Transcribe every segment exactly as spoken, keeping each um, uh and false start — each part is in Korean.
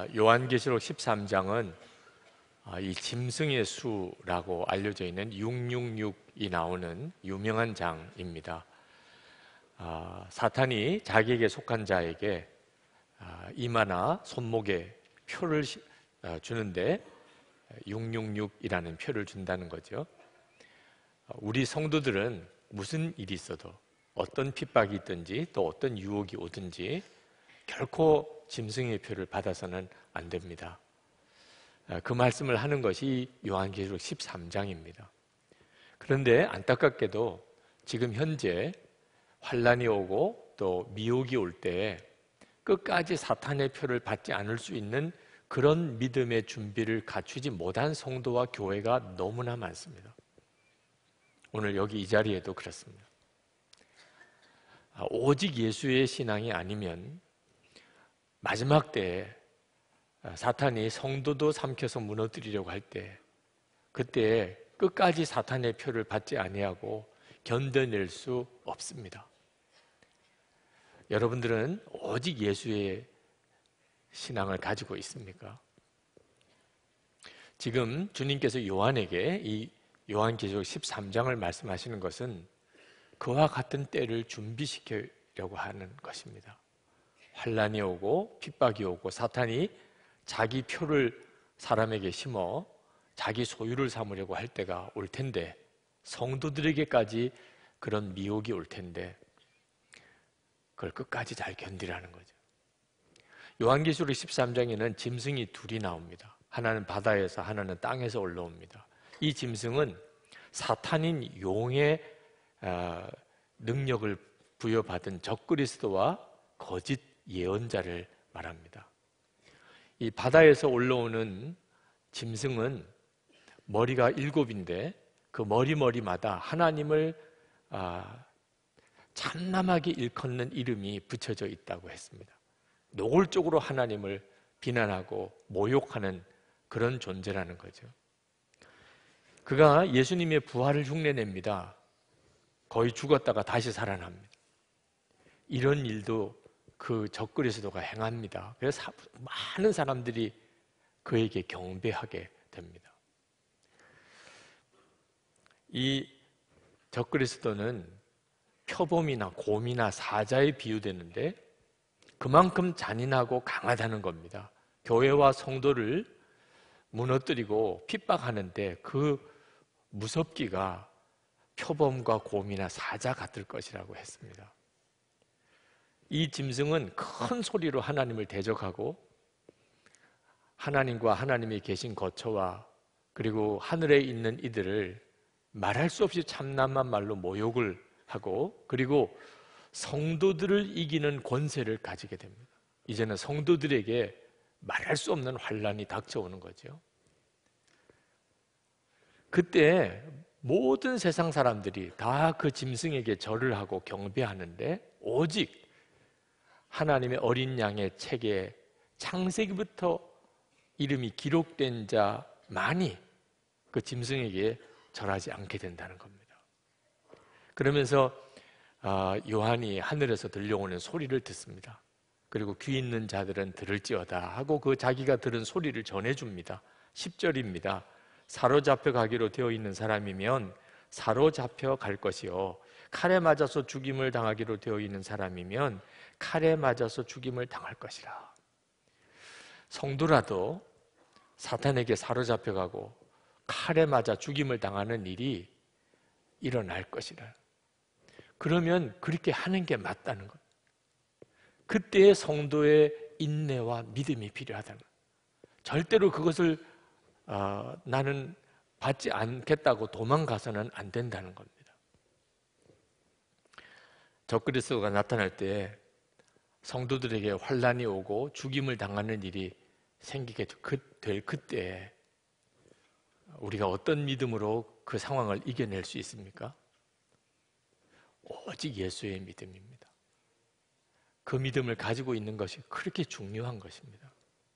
아, 요한계시록 십삼 장은 아, 이 짐승의 수라고 알려져 있는 육육육이 나오는 유명한 장입니다. 아, 사탄이 자기에게 속한 자에게 아, 이마나 손목에 표를 시, 아, 주는데 육육육이라는 표를 준다는 거죠. 우리 성도들은 무슨 일이 있어도 어떤 핍박이 있든지 또 어떤 유혹이 오든지 결코 짐승의 표를 받아서는 안 됩니다. 그 말씀을 하는 것이 요한계시록 십삼 장입니다. 그런데 안타깝게도 지금 현재 환란이 오고 또 미혹이 올 때 끝까지 사탄의 표를 받지 않을 수 있는 그런 믿음의 준비를 갖추지 못한 성도와 교회가 너무나 많습니다. 오늘 여기 이 자리에도 그렇습니다. 오직 예수의 신앙이 아니면 마지막 때에 사탄이 성도도 삼켜서 무너뜨리려고 할 때 그때 끝까지 사탄의 표를 받지 아니하고 견뎌낼 수 없습니다. 여러분들은 오직 예수의 신앙을 가지고 있습니까? 지금 주님께서 요한에게 이 요한계시록 십삼 장을 말씀하시는 것은 그와 같은 때를 준비시키려고 하는 것입니다. 환란이 오고 핍박이 오고 사탄이 자기 표를 사람에게 심어 자기 소유를 삼으려고 할 때가 올 텐데 성도들에게까지 그런 미혹이 올 텐데 그걸 끝까지 잘 견디라는 거죠. 요한계시록 십삼 장에는 짐승이 둘이 나옵니다. 하나는 바다에서 하나는 땅에서 올라옵니다. 이 짐승은 사탄인 용의 능력을 부여받은 적그리스도와 거짓 예언자를 말합니다. 이 바다에서 올라오는 짐승은 머리가 일곱인데 그 머리머리마다 하나님을 참남하게 일컫는 이름이 붙여져 있다고 했습니다. 노골적으로 하나님을 비난하고 모욕하는 그런 존재라는 거죠. 그가 예수님의 부활을 흉내냅니다. 거의 죽었다가 다시 살아납니다. 이런 일도 그 적그리스도가 행합니다. 그래서 많은 사람들이 그에게 경배하게 됩니다. 이 적그리스도는 표범이나 곰이나 사자에 비유되는데 그만큼 잔인하고 강하다는 겁니다. 교회와 성도를 무너뜨리고 핍박하는데 그 무섭기가 표범과 곰이나 사자 같을 것이라고 했습니다. 이 짐승은 큰 소리로 하나님을 대적하고 하나님과 하나님이 계신 거처와 그리고 하늘에 있는 이들을 말할 수 없이 참남한 말로 모욕을 하고 그리고 성도들을 이기는 권세를 가지게 됩니다. 이제는 성도들에게 말할 수 없는 환란이 닥쳐오는 거죠. 그때 모든 세상 사람들이 다 그 짐승에게 절을 하고 경배하는데 오직 하나님의 어린 양의 책에 창세기부터 이름이 기록된 자만이 그 짐승에게 절하지 않게 된다는 겁니다. 그러면서 요한이 하늘에서 들려오는 소리를 듣습니다. 그리고 귀 있는 자들은 들을지어다 하고 그 자기가 들은 소리를 전해줍니다. 십 절입니다. 사로잡혀 가기로 되어 있는 사람이면 사로잡혀 갈 것이요 칼에 맞아서 죽임을 당하기로 되어 있는 사람이면 칼에 맞아서 죽임을 당할 것이라. 성도라도 사탄에게 사로잡혀가고 칼에 맞아 죽임을 당하는 일이 일어날 것이라. 그러면 그렇게 하는 게 맞다는 것. 그때의 성도의 인내와 믿음이 필요하다는 것. 절대로 그것을 어, 나는 받지 않겠다고 도망가서는 안 된다는 겁니다. 적그리스도가 나타날 때 성도들에게 환란이 오고 죽임을 당하는 일이 생기게 될 그때 우리가 어떤 믿음으로 그 상황을 이겨낼 수 있습니까? 오직 예수의 믿음입니다. 그 믿음을 가지고 있는 것이 그렇게 중요한 것입니다.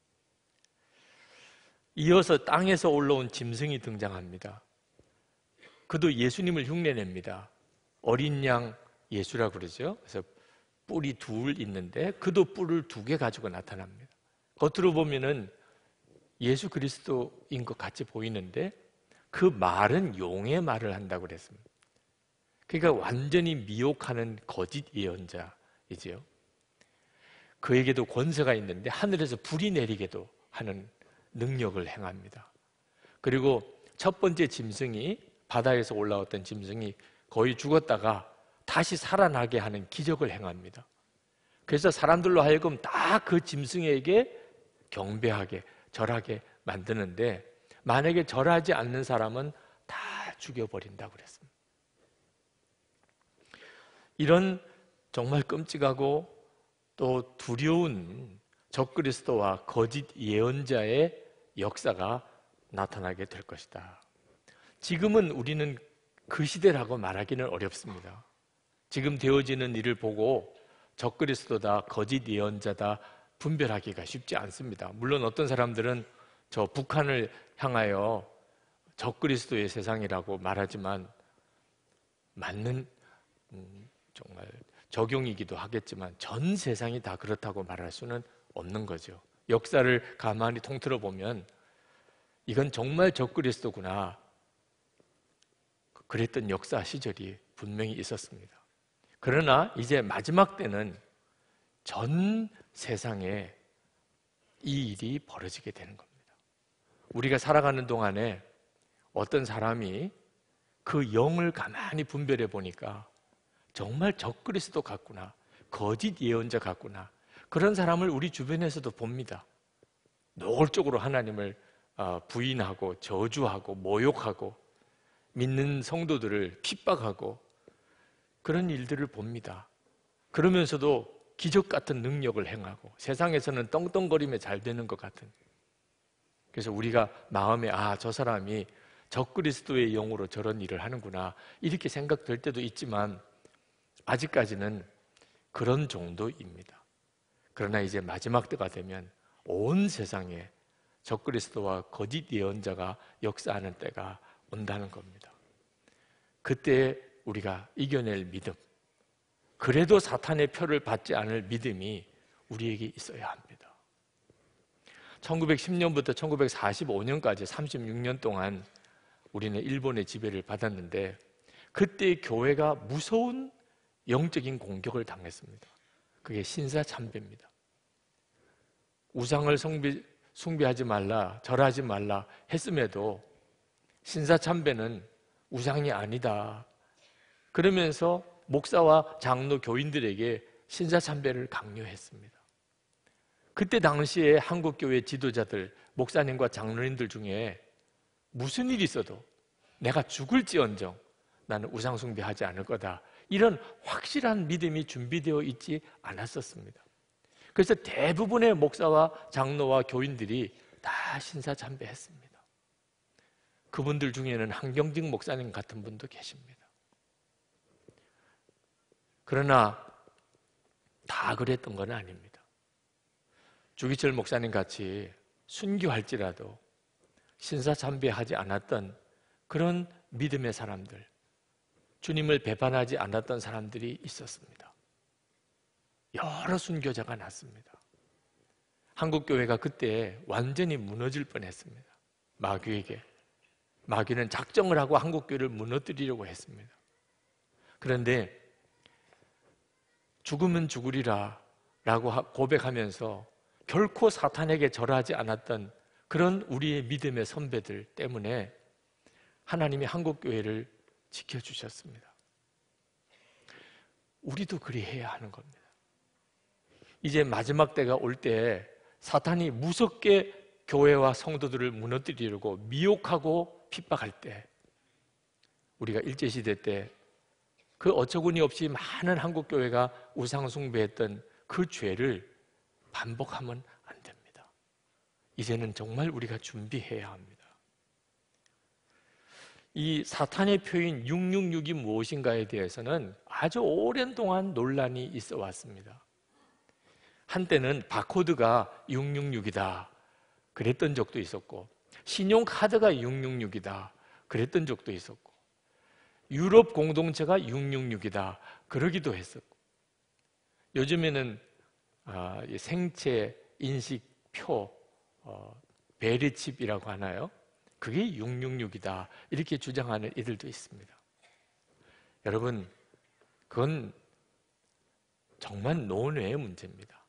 이어서 땅에서 올라온 짐승이 등장합니다. 그도 예수님을 흉내냅니다. 어린 양 예수라고 그러죠. 그래서 뿔이 둘 있는데 그도 뿔을 두 개 가지고 나타납니다. 겉으로 보면은 예수 그리스도인 것 같이 보이는데 그 말은 용의 말을 한다고 그랬습니다. 그러니까 완전히 미혹하는 거짓 예언자이지요. 그에게도 권세가 있는데 하늘에서 불이 내리게도 하는 능력을 행합니다. 그리고 첫 번째 짐승이, 바다에서 올라왔던 짐승이 거의 죽었다가 다시 살아나게 하는 기적을 행합니다. 그래서 사람들로 하여금 다 그 짐승에게 경배하게, 절하게 만드는데 만약에 절하지 않는 사람은 다 죽여버린다고 그랬습니다. 이런 정말 끔찍하고 또 두려운 적그리스도와 거짓 예언자의 역사가 나타나게 될 것이다. 지금은 우리는 그 시대라고 말하기는 어렵습니다. 지금 되어지는 일을 보고 적그리스도다, 거짓 예언자다 분별하기가 쉽지 않습니다. 물론 어떤 사람들은 저 북한을 향하여 적그리스도의 세상이라고 말하지만 맞는 음, 정말 적용이기도 하겠지만 전 세상이 다 그렇다고 말할 수는 없는 거죠. 역사를 가만히 통틀어 보면 이건 정말 적그리스도구나, 그랬던 역사 시절이 분명히 있었습니다. 그러나 이제 마지막 때는 전 세상에 이 일이 벌어지게 되는 겁니다. 우리가 살아가는 동안에 어떤 사람이 그 영을 가만히 분별해 보니까 정말 적그리스도 같구나, 거짓 예언자 같구나, 그런 사람을 우리 주변에서도 봅니다. 노골적으로 하나님을 부인하고 저주하고 모욕하고 믿는 성도들을 핍박하고 그런 일들을 봅니다. 그러면서도 기적 같은 능력을 행하고 세상에서는 떵떵거리며 잘 되는 것 같은. 그래서 우리가 마음에 아, 저 사람이 적그리스도의 영으로 저런 일을 하는구나 이렇게 생각될 때도 있지만 아직까지는 그런 정도입니다. 그러나 이제 마지막 때가 되면 온 세상에 적그리스도와 거짓 예언자가 역사하는 때가 온다는 겁니다. 그때 우리가 이겨낼 믿음, 그래도 사탄의 표를 받지 않을 믿음이 우리에게 있어야 합니다. 천구백십 년부터 천구백사십오 년까지 삼십육 년 동안 우리는 일본의 지배를 받았는데 그때 교회가 무서운 영적인 공격을 당했습니다. 그게 신사참배입니다. 우상을 숭배, 숭배하지 말라, 절하지 말라 했음에도 신사참배는 우상이 아니다 그러면서 목사와 장로 교인들에게 신사참배를 강요했습니다. 그때 당시에 한국교회 지도자들, 목사님과 장로님들 중에 무슨 일이 있어도 내가 죽을지언정 나는 우상숭배하지 않을 거다, 이런 확실한 믿음이 준비되어 있지 않았었습니다. 그래서 대부분의 목사와 장로와 교인들이 다 신사참배했습니다. 그분들 중에는 한경직 목사님 같은 분도 계십니다. 그러나 다 그랬던 건 아닙니다. 주기철 목사님 같이 순교할지라도 신사참배하지 않았던 그런 믿음의 사람들, 주님을 배반하지 않았던 사람들이 있었습니다. 여러 순교자가 났습니다. 한국교회가 그때 완전히 무너질 뻔했습니다. 마귀에게. 마귀는 작정을 하고 한국교회를 무너뜨리려고 했습니다. 그런데 죽으면 죽으리라 라고 고백하면서 결코 사탄에게 절하지 않았던 그런 우리의 믿음의 선배들 때문에 하나님이 한국교회를 지켜주셨습니다. 우리도 그리해야 하는 겁니다. 이제 마지막 때가 올 때 사탄이 무섭게 교회와 성도들을 무너뜨리려고 미혹하고 핍박할 때, 우리가 일제시대 때 그 어처구니 없이 많은 한국교회가 우상숭배했던 그 죄를 반복하면 안 됩니다. 이제는 정말 우리가 준비해야 합니다. 이 사탄의 표인 육육육이 무엇인가에 대해서는 아주 오랜 동안 논란이 있어 왔습니다. 한때는 바코드가 육육육이다 그랬던 적도 있었고, 신용카드가 육육육이다 그랬던 적도 있었고, 유럽 공동체가 육육육이다 그러기도 했었고, 요즘에는 생체 인식 표, 어, 베르칩이라고 하나요? 그게 육육육이다 이렇게 주장하는 이들도 있습니다. 여러분, 그건 정말 논외의 문제입니다.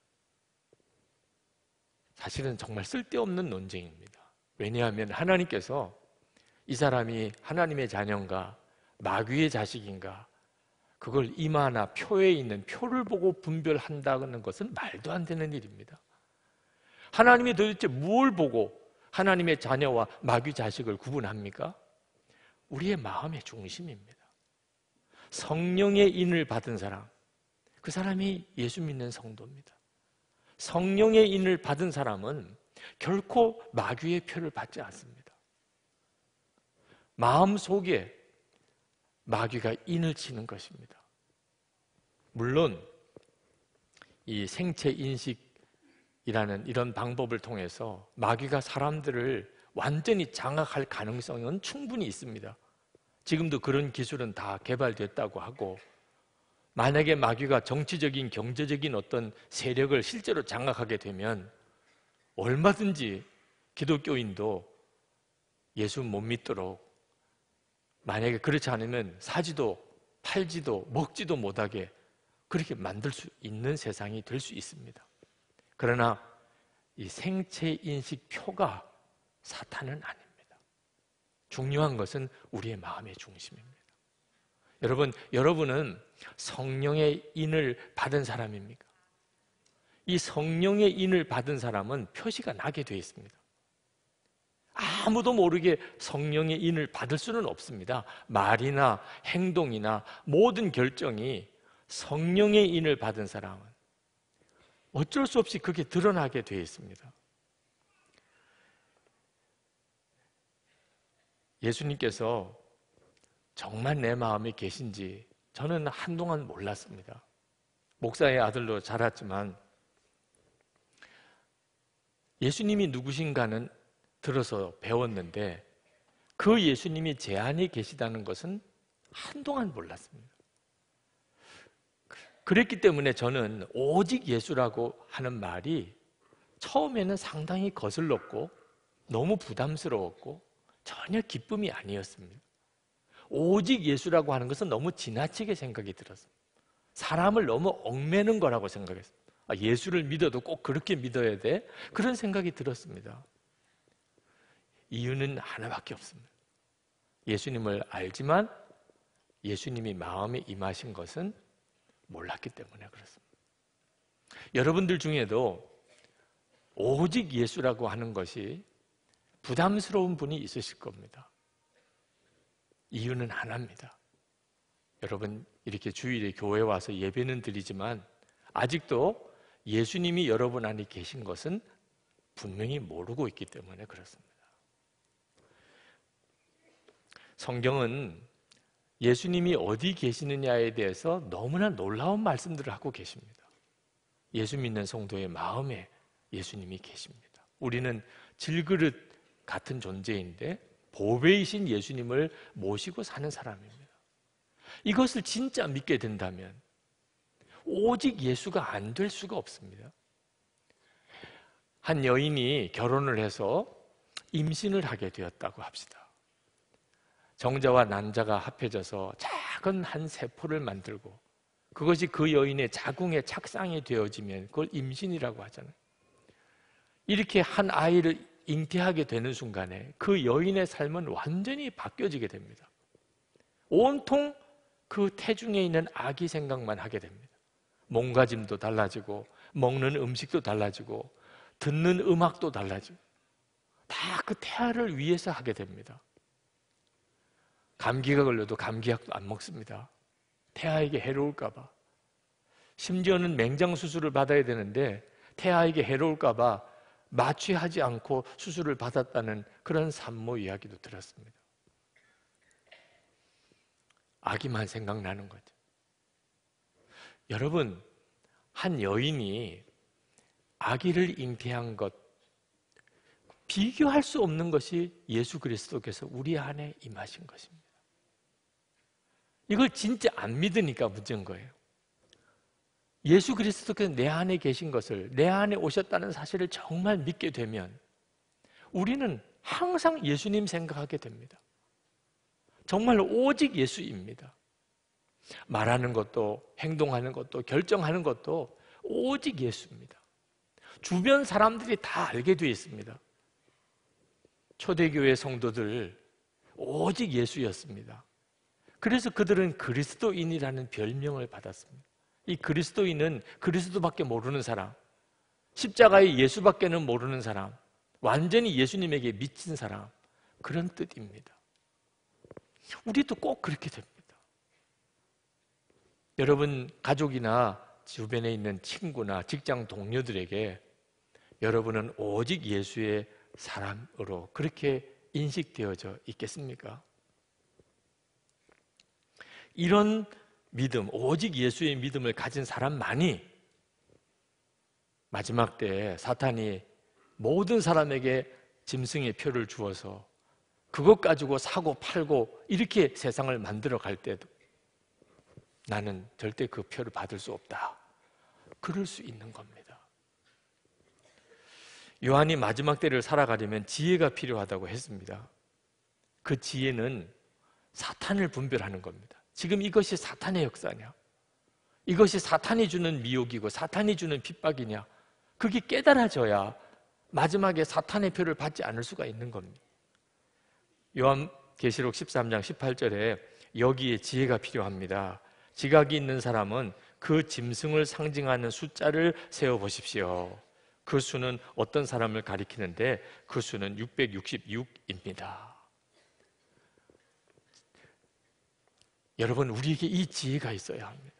사실은 정말 쓸데없는 논쟁입니다. 왜냐하면 하나님께서 이 사람이 하나님의 자녀인가 마귀의 자식인가 그걸 이마나 표에 있는 표를 보고 분별한다는 것은 말도 안 되는 일입니다. 하나님이 도대체 무엇을 보고 하나님의 자녀와 마귀 자식을 구분합니까? 우리의 마음의 중심입니다. 성령의 인을 받은 사람, 그 사람이 예수 믿는 성도입니다. 성령의 인을 받은 사람은 결코 마귀의 표를 받지 않습니다. 마음속에 마귀가 인을 치는 것입니다. 물론 이 생체 인식이라는 이런 방법을 통해서 마귀가 사람들을 완전히 장악할 가능성은 충분히 있습니다. 지금도 그런 기술은 다 개발됐다고 하고, 만약에 마귀가 정치적인 경제적인 어떤 세력을 실제로 장악하게 되면 얼마든지 기독교인도 예수 못 믿도록, 만약에 그렇지 않으면 사지도 팔지도 먹지도 못하게 그렇게 만들 수 있는 세상이 될 수 있습니다. 그러나 이 생체 인식 표가 사탄은 아닙니다. 중요한 것은 우리의 마음의 중심입니다. 여러분, 여러분은 성령의 인을 받은 사람입니까? 이 성령의 인을 받은 사람은 표시가 나게 되어 있습니다. 아무도 모르게 성령의 인을 받을 수는 없습니다. 말이나 행동이나 모든 결정이 성령의 인을 받은 사람은 어쩔 수 없이 그게 드러나게 되어 있습니다. 예수님께서 정말 내 마음에 계신지 저는 한동안 몰랐습니다. 목사의 아들로 자랐지만 예수님이 누구신가는 들어서 배웠는데 그 예수님이 제 안에 계시다는 것은 한동안 몰랐습니다. 그랬기 때문에 저는 오직 예수라고 하는 말이 처음에는 상당히 거슬렀고 너무 부담스러웠고 전혀 기쁨이 아니었습니다. 오직 예수라고 하는 것은 너무 지나치게 생각이 들었습니다. 사람을 너무 얽매는 거라고 생각했습니다. 아, 예수를 믿어도 꼭 그렇게 믿어야 돼? 그런 생각이 들었습니다. 이유는 하나밖에 없습니다. 예수님을 알지만 예수님이 마음에 임하신 것은 몰랐기 때문에 그렇습니다. 여러분들 중에도 오직 예수라고 하는 것이 부담스러운 분이 있으실 겁니다. 이유는 하나입니다. 여러분, 이렇게 주일에 교회 와서 예배는 드리지만 아직도 예수님이 여러분 안에 계신 것은 분명히 모르고 있기 때문에 그렇습니다. 성경은 예수님이 어디 계시느냐에 대해서 너무나 놀라운 말씀들을 하고 계십니다. 예수 믿는 성도의 마음에 예수님이 계십니다. 우리는 질그릇 같은 존재인데 보배이신 예수님을 모시고 사는 사람입니다. 이것을 진짜 믿게 된다면 오직 예수가 안 될 수가 없습니다. 한 여인이 결혼을 해서 임신을 하게 되었다고 합시다. 정자와 난자가 합해져서 작은 한 세포를 만들고 그것이 그 여인의 자궁에 착상이 되어지면 그걸 임신이라고 하잖아요. 이렇게 한 아이를 잉태하게 되는 순간에 그 여인의 삶은 완전히 바뀌어지게 됩니다. 온통 그 태중에 있는 아기 생각만 하게 됩니다. 몸가짐도 달라지고 먹는 음식도 달라지고 듣는 음악도 달라지고 다 그 태아를 위해서 하게 됩니다. 감기가 걸려도 감기약도 안 먹습니다. 태아에게 해로울까 봐. 심지어는 맹장 수술을 받아야 되는데 태아에게 해로울까 봐 마취하지 않고 수술을 받았다는 그런 산모 이야기도 들었습니다. 아기만 생각나는 거죠. 여러분, 한 여인이 아기를 잉태한 것, 비교할 수 없는 것이 예수 그리스도께서 우리 안에 임하신 것입니다. 이걸 진짜 안 믿으니까 문제인 거예요. 예수 그리스도께서 내 안에 계신 것을, 내 안에 오셨다는 사실을 정말 믿게 되면 우리는 항상 예수님 생각하게 됩니다. 정말 오직 예수입니다. 말하는 것도, 행동하는 것도, 결정하는 것도 오직 예수입니다. 주변 사람들이 다 알게 되어 있습니다. 초대교회 성도들 오직 예수였습니다. 그래서 그들은 그리스도인이라는 별명을 받았습니다. 이 그리스도인은 그리스도밖에 모르는 사람, 십자가의 예수밖에는 모르는 사람, 완전히 예수님에게 미친 사람, 그런 뜻입니다. 우리도 꼭 그렇게 됩니다. 여러분 가족이나 주변에 있는 친구나 직장 동료들에게 여러분은 오직 예수의 사람으로 그렇게 인식되어져 있겠습니까? 이런 믿음, 오직 예수의 믿음을 가진 사람만이 마지막 때에 사탄이 모든 사람에게 짐승의 표를 주어서 그것 가지고 사고 팔고 이렇게 세상을 만들어 갈 때도 나는 절대 그 표를 받을 수 없다. 그럴 수 있는 겁니다. 요한이 마지막 때를 살아가려면 지혜가 필요하다고 했습니다. 그 지혜는 사탄을 분별하는 겁니다. 지금 이것이 사탄의 역사냐? 이것이 사탄이 주는 미혹이고 사탄이 주는 핍박이냐? 그게 깨달아져야 마지막에 사탄의 표를 받지 않을 수가 있는 겁니다. 요한계시록 십삼 장 십팔 절에 여기에 지혜가 필요합니다. 지각이 있는 사람은 그 짐승을 상징하는 숫자를 세어보십시오. 그 수는 어떤 사람을 가리키는데 그 수는 육백육십육입니다. 여러분, 우리에게 이 지혜가 있어야 합니다.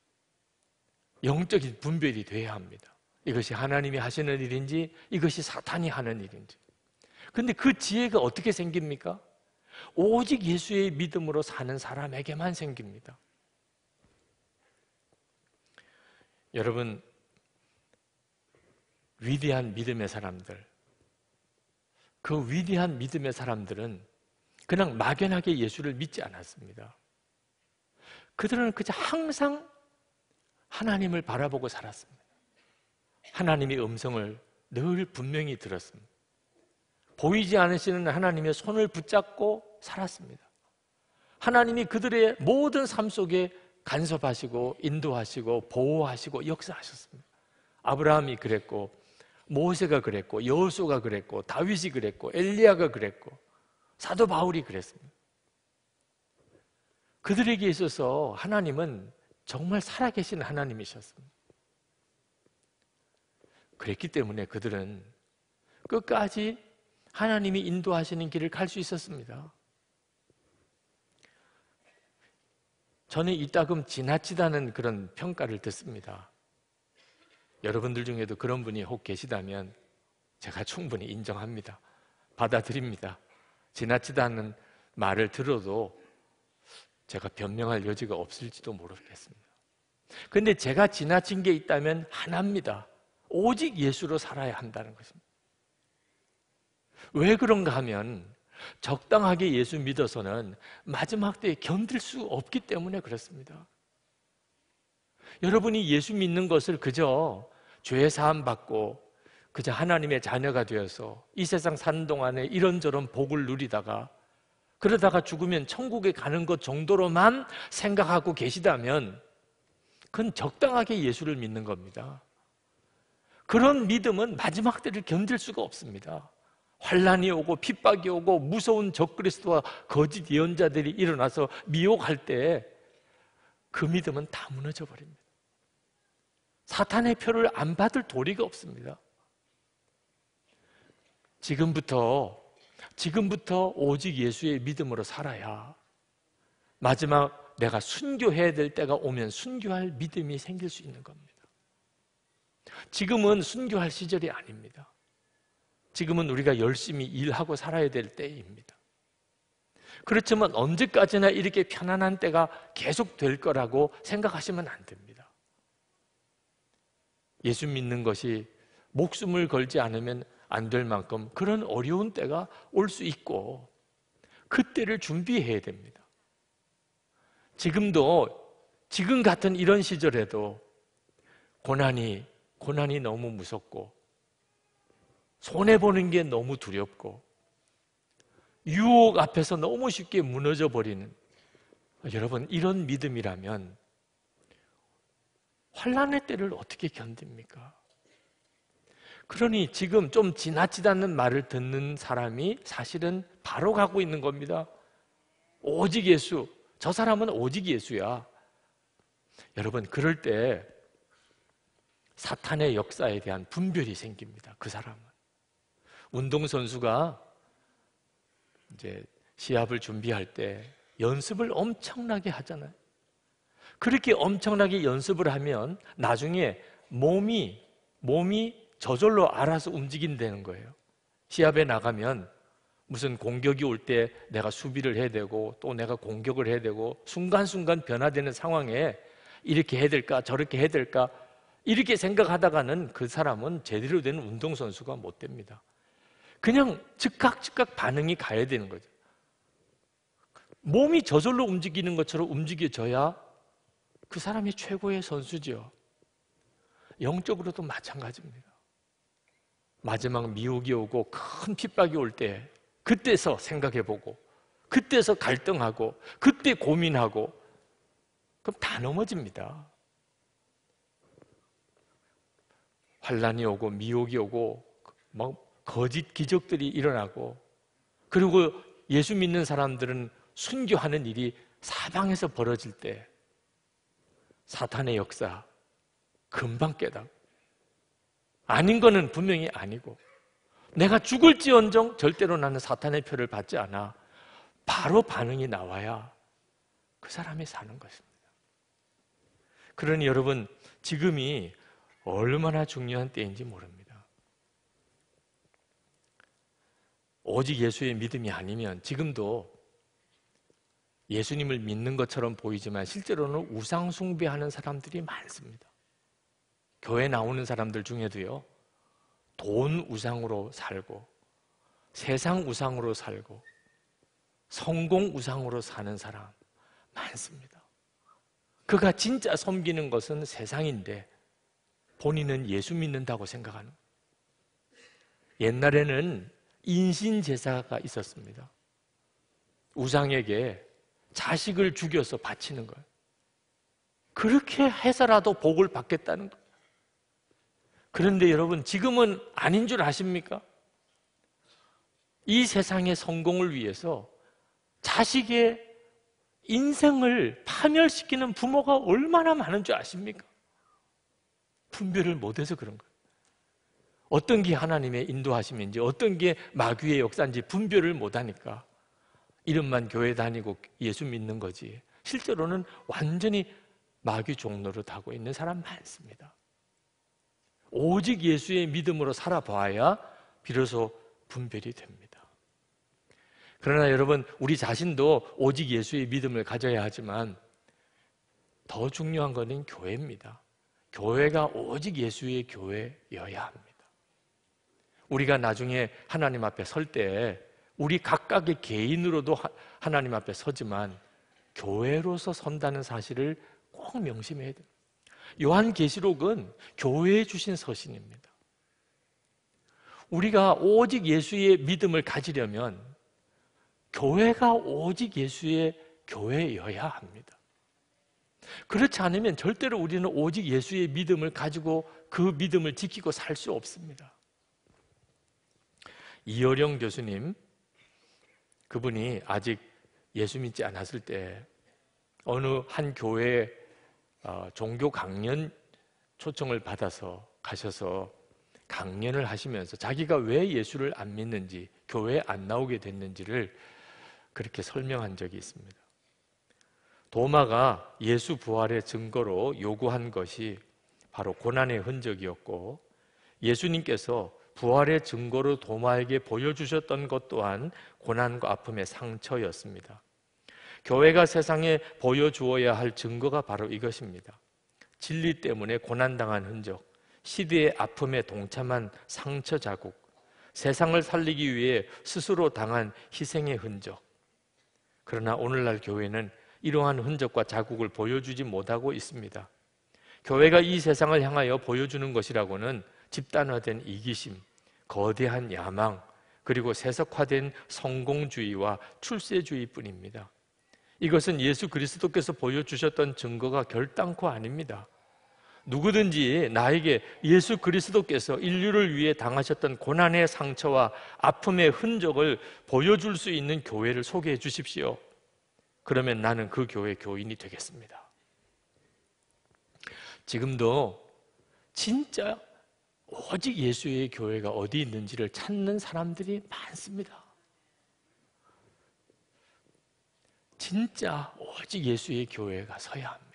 영적인 분별이 돼야 합니다. 이것이 하나님이 하시는 일인지 이것이 사탄이 하는 일인지. 그런데 그 지혜가 어떻게 생깁니까? 오직 예수의 믿음으로 사는 사람에게만 생깁니다. 여러분, 위대한 믿음의 사람들, 그 위대한 믿음의 사람들은 그냥 막연하게 예수를 믿지 않았습니다. 그들은 그저 항상 하나님을 바라보고 살았습니다. 하나님의 음성을 늘 분명히 들었습니다. 보이지 않으시는 하나님의 손을 붙잡고 살았습니다. 하나님이 그들의 모든 삶 속에 간섭하시고 인도하시고 보호하시고 역사하셨습니다. 아브라함이 그랬고 모세가 그랬고 여호수아가 그랬고 다윗이 그랬고 엘리야가 그랬고 사도 바울이 그랬습니다. 그들에게 있어서 하나님은 정말 살아계신 하나님이셨습니다. 그랬기 때문에 그들은 끝까지 하나님이 인도하시는 길을 갈 수 있었습니다. 저는 이따금 지나치다는 그런 평가를 듣습니다. 여러분들 중에도 그런 분이 혹 계시다면 제가 충분히 인정합니다. 받아들입니다. 지나치다는 말을 들어도 제가 변명할 여지가 없을지도 모르겠습니다. 그런데 제가 지나친 게 있다면 하나입니다. 오직 예수로 살아야 한다는 것입니다. 왜 그런가 하면 적당하게 예수 믿어서는 마지막 때에 견딜 수 없기 때문에 그렇습니다. 여러분이 예수 믿는 것을 그저 죄 사함 받고 그저 하나님의 자녀가 되어서 이 세상 사는 동안에 이런저런 복을 누리다가 그러다가 죽으면 천국에 가는 것 정도로만 생각하고 계시다면 그건 적당하게 예수를 믿는 겁니다. 그런 믿음은 마지막 때를 견딜 수가 없습니다. 환난이 오고 핍박이 오고 무서운 적그리스도와 거짓 예언자들이 일어나서 미혹할 때 그 믿음은 다 무너져 버립니다. 사탄의 표를 안 받을 도리가 없습니다. 지금부터 지금부터 오직 예수의 믿음으로 살아야 마지막 내가 순교해야 될 때가 오면 순교할 믿음이 생길 수 있는 겁니다. 지금은 순교할 시절이 아닙니다. 지금은 우리가 열심히 일하고 살아야 될 때입니다. 그렇지만 언제까지나 이렇게 편안한 때가 계속 될 거라고 생각하시면 안 됩니다. 예수 믿는 것이 목숨을 걸지 않으면 안 될 만큼 그런 어려운 때가 올 수 있고 그때를 준비해야 됩니다. 지금도 지금 같은 이런 시절에도 고난이 고난이 너무 무섭고 손해보는 게 너무 두렵고 유혹 앞에서 너무 쉽게 무너져 버리는, 여러분, 이런 믿음이라면 환난의 때를 어떻게 견딥니까? 그러니 지금 좀 지나치다는 말을 듣는 사람이 사실은 바로 가고 있는 겁니다. 오직 예수, 저 사람은 오직 예수야. 여러분, 그럴 때 사탄의 역사에 대한 분별이 생깁니다. 그 사람은. 운동선수가 이제 시합을 준비할 때 연습을 엄청나게 하잖아요. 그렇게 엄청나게 연습을 하면 나중에 몸이 몸이 저절로 알아서 움직인다는 거예요. 시합에 나가면 무슨 공격이 올 때 내가 수비를 해야 되고 또 내가 공격을 해야 되고 순간순간 변화되는 상황에 이렇게 해야 될까 저렇게 해야 될까 이렇게 생각하다가는 그 사람은 제대로 된 운동선수가 못 됩니다. 그냥 즉각 즉각 반응이 가야 되는 거죠. 몸이 저절로 움직이는 것처럼 움직여져야 그 사람이 최고의 선수죠. 영적으로도 마찬가지입니다. 마지막 미혹이 오고 큰 핍박이 올 때 그때서 생각해보고 그때서 갈등하고 그때 고민하고 그럼 다 넘어집니다. 환난이 오고 미혹이 오고 막 거짓 기적들이 일어나고 그리고 예수 믿는 사람들은 순교하는 일이 사방에서 벌어질 때 사탄의 역사 금방 깨닫고 아닌 거는 분명히 아니고 내가 죽을지언정 절대로 나는 사탄의 표를 받지 않아. 바로 반응이 나와야 그 사람이 사는 것입니다. 그러니 여러분, 지금이 얼마나 중요한 때인지 모릅니다. 오직 예수의 믿음이 아니면 지금도 예수님을 믿는 것처럼 보이지만 실제로는 우상 숭배하는 사람들이 많습니다. 교회 나오는 사람들 중에도요, 돈 우상으로 살고 세상 우상으로 살고 성공 우상으로 사는 사람 많습니다. 그가 진짜 섬기는 것은 세상인데 본인은 예수 믿는다고 생각하는 거예요. 옛날에는 인신제사가 있었습니다. 우상에게 자식을 죽여서 바치는 거예요. 그렇게 해서라도 복을 받겠다는 거예요. 그런데 여러분, 지금은 아닌 줄 아십니까? 이 세상의 성공을 위해서 자식의 인생을 파멸시키는 부모가 얼마나 많은 줄 아십니까? 분별을 못해서 그런 거예요. 어떤 게 하나님의 인도하심인지 어떤 게 마귀의 역사인지 분별을 못하니까 이름만 교회 다니고 예수 믿는 거지 실제로는 완전히 마귀 종로를 타고 있는 사람 많습니다. 오직 예수의 믿음으로 살아봐야 비로소 분별이 됩니다. 그러나 여러분, 우리 자신도 오직 예수의 믿음을 가져야 하지만 더 중요한 것은 교회입니다. 교회가 오직 예수의 교회여야 합니다. 우리가 나중에 하나님 앞에 설 때 우리 각각의 개인으로도 하나님 앞에 서지만 교회로서 선다는 사실을 꼭 명심해야 됩니다. 요한계시록은 교회에 주신 서신입니다. 우리가 오직 예수의 믿음을 가지려면 교회가 오직 예수의 교회여야 합니다. 그렇지 않으면 절대로 우리는 오직 예수의 믿음을 가지고 그 믿음을 지키고 살 수 없습니다. 이어령 교수님, 그분이 아직 예수 믿지 않았을 때 어느 한 교회에 종교 강연 초청을 받아서 가셔서 강연을 하시면서 자기가 왜 예수를 안 믿는지, 교회에 안 나오게 됐는지를 그렇게 설명한 적이 있습니다. 도마가 예수 부활의 증거로 요구한 것이 바로 고난의 흔적이었고, 예수님께서 부활의 증거로 도마에게 보여주셨던 것 또한 고난과 아픔의 상처였습니다. 교회가 세상에 보여주어야 할 증거가 바로 이것입니다. 진리 때문에 고난당한 흔적, 시대의 아픔에 동참한 상처 자국, 세상을 살리기 위해 스스로 당한 희생의 흔적. 그러나 오늘날 교회는 이러한 흔적과 자국을 보여주지 못하고 있습니다. 교회가 이 세상을 향하여 보여주는 것이라고는 집단화된 이기심, 거대한 야망, 그리고 세속화된 성공주의와 출세주의뿐입니다. 이것은 예수 그리스도께서 보여주셨던 증거가 결단코 아닙니다. 누구든지 나에게 예수 그리스도께서 인류를 위해 당하셨던 고난의 상처와 아픔의 흔적을 보여줄 수 있는 교회를 소개해 주십시오. 그러면 나는 그 교회 교인이 되겠습니다. 지금도 진짜 오직 예수의 교회가 어디 있는지를 찾는 사람들이 많습니다. 진짜 오직 예수의 교회가 서야 합니다.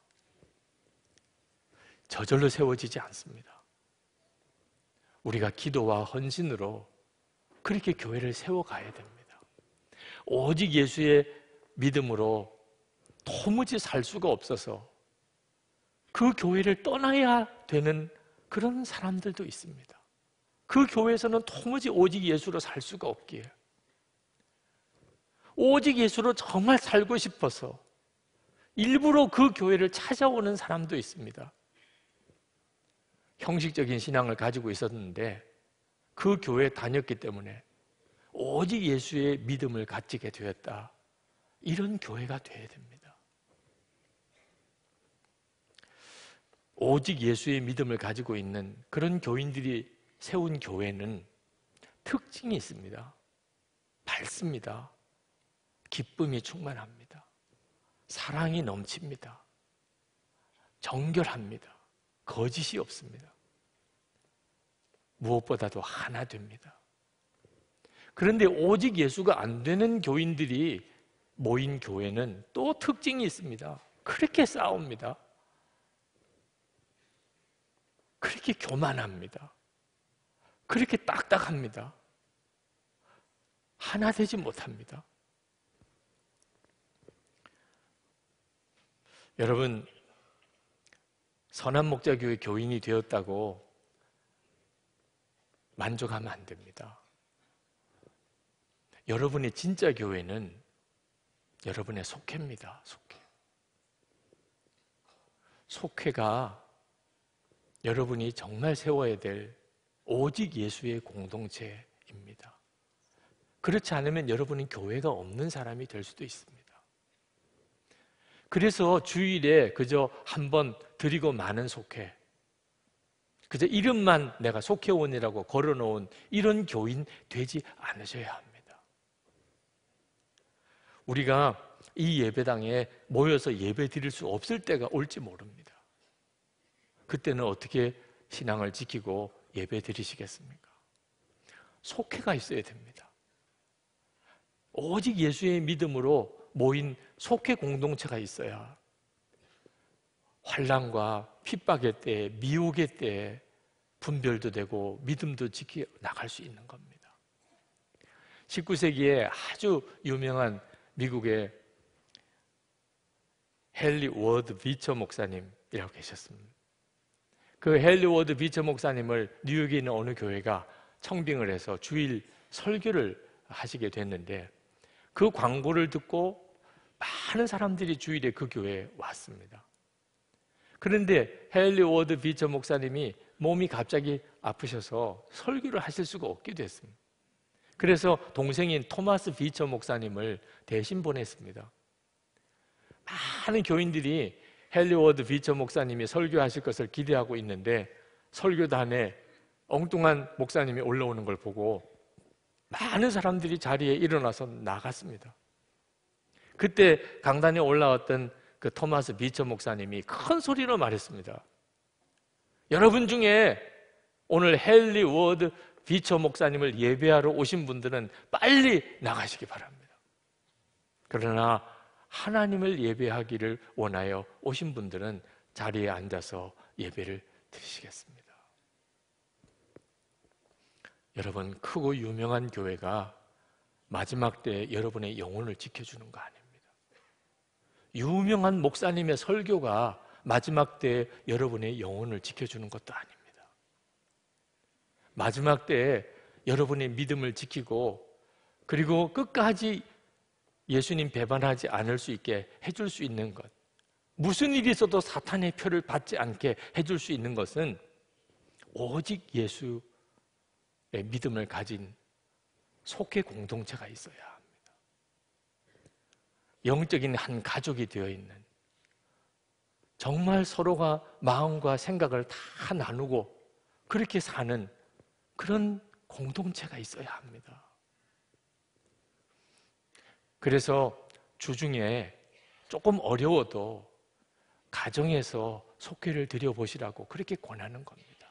저절로 세워지지 않습니다. 우리가 기도와 헌신으로 그렇게 교회를 세워가야 됩니다. 오직 예수의 믿음으로 도무지 살 수가 없어서 그 교회를 떠나야 되는 그런 사람들도 있습니다. 그 교회에서는 도무지 오직 예수로 살 수가 없기에 오직 예수로 정말 살고 싶어서 일부러 그 교회를 찾아오는 사람도 있습니다. 형식적인 신앙을 가지고 있었는데 그 교회에 다녔기 때문에 오직 예수의 믿음을 가지게 되었다. 이런 교회가 되어야 됩니다. 오직 예수의 믿음을 가지고 있는 그런 교인들이 세운 교회는 특징이 있습니다. 밝습니다. 기쁨이 충만합니다. 사랑이 넘칩니다. 정결합니다. 거짓이 없습니다. 무엇보다도 하나 됩니다. 그런데 오직 예수가 안 되는 교인들이 모인 교회는 또 특징이 있습니다. 그렇게 싸웁니다. 그렇게 교만합니다. 그렇게 딱딱합니다. 하나 되지 못합니다. 여러분, 선한목자교회 교인이 되었다고 만족하면 안 됩니다. 여러분의 진짜 교회는 여러분의 속회입니다. 속회. 속회가 여러분이 정말 세워야 될 오직 예수의 공동체입니다. 그렇지 않으면 여러분은 교회가 없는 사람이 될 수도 있습니다. 그래서 주일에 그저 한번 드리고 마는 속회, 그저 이름만 내가 속회원이라고 걸어놓은 이런 교인 되지 않으셔야 합니다. 우리가 이 예배당에 모여서 예배 드릴 수 없을 때가 올지 모릅니다. 그때는 어떻게 신앙을 지키고 예배 드리시겠습니까? 속회가 있어야 됩니다. 오직 예수의 믿음으로 모인 속회 공동체가 있어야 환난과 핍박의 때에, 미혹의 때에 분별도 되고 믿음도 지켜 나갈 수 있는 겁니다. 십구 세기에 아주 유명한 미국의 헨리 워드 비처 목사님이라고 계셨습니다. 그 헨리 워드 비처 목사님을 뉴욕에 있는 어느 교회가 청빙을 해서 주일 설교를 하시게 됐는데 그 광고를 듣고 많은 사람들이 주일에 그 교회에 왔습니다. 그런데 헨리 워드 비처 목사님이 몸이 갑자기 아프셔서 설교를 하실 수가 없게 됐습니다. 그래서 동생인 토마스 비처 목사님을 대신 보냈습니다. 많은 교인들이 헨리 워드 비처 목사님이 설교하실 것을 기대하고 있는데 설교단에 엉뚱한 목사님이 올라오는 걸 보고 많은 사람들이 자리에 일어나서 나갔습니다. 그때 강단에 올라왔던 그 토마스 비처 목사님이 큰 소리로 말했습니다. 여러분 중에 오늘 헨리 워드 비처 목사님을 예배하러 오신 분들은 빨리 나가시기 바랍니다. 그러나 하나님을 예배하기를 원하여 오신 분들은 자리에 앉아서 예배를 드리시겠습니다. 여러분, 크고 유명한 교회가 마지막 때에 여러분의 영혼을 지켜주는 거 아닙니다. 유명한 목사님의 설교가 마지막 때에 여러분의 영혼을 지켜주는 것도 아닙니다. 마지막 때에 여러분의 믿음을 지키고 그리고 끝까지 예수님 배반하지 않을 수 있게 해줄 수 있는 것, 무슨 일이 있어도 사탄의 표를 받지 않게 해줄 수 있는 것은 오직 예수의 믿음을 가진 속회 공동체가 있어야 합니다. 영적인 한 가족이 되어 있는, 정말 서로가 마음과 생각을 다 나누고 그렇게 사는 그런 공동체가 있어야 합니다. 그래서 주중에 조금 어려워도 가정에서 속회를 드려보시라고 그렇게 권하는 겁니다.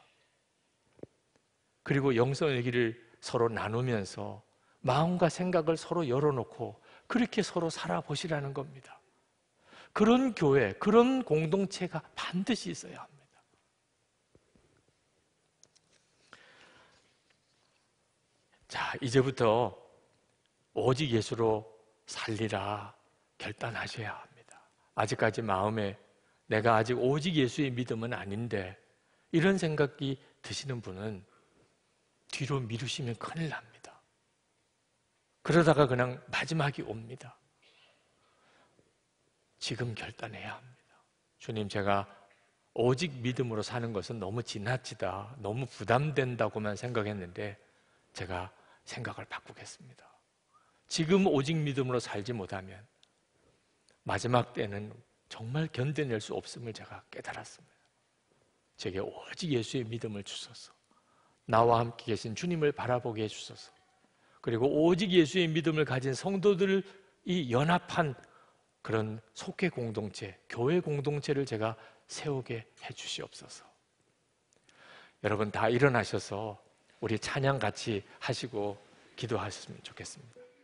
그리고 영성의 길을 서로 나누면서 마음과 생각을 서로 열어놓고 그렇게 서로 살아보시라는 겁니다. 그런 교회, 그런 공동체가 반드시 있어야 합니다. 자, 이제부터 오직 예수로 살리라 결단하셔야 합니다. 아직까지 마음에 내가 아직 오직 예수의 믿음은 아닌데 이런 생각이 드시는 분은 뒤로 미루시면 큰일 납니다. 그러다가 그냥 마지막이 옵니다. 지금 결단해야 합니다. 주님, 제가 오직 믿음으로 사는 것은 너무 지나치다, 너무 부담된다고만 생각했는데 제가 생각을 바꾸겠습니다. 지금 오직 믿음으로 살지 못하면 마지막 때는 정말 견뎌낼 수 없음을 제가 깨달았습니다. 제게 오직 예수의 믿음을 주소서. 나와 함께 계신 주님을 바라보게 해주소서. 그리고 오직 예수의 믿음을 가진 성도들이 연합한 그런 속회 공동체, 교회 공동체를 제가 세우게 해주시옵소서. 여러분 다 일어나셔서 우리 찬양 같이 하시고 기도하셨으면 좋겠습니다.